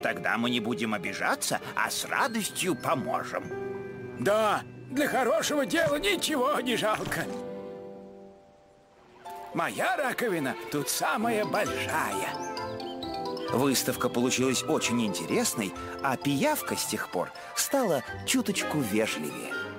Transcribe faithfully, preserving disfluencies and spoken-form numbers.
Тогда мы не будем обижаться, а с радостью поможем. Да, для хорошего дела ничего не жалко. Моя раковина тут самая большая. Выставка получилась очень интересной, а пиявка с тех пор стала чуточку вежливее.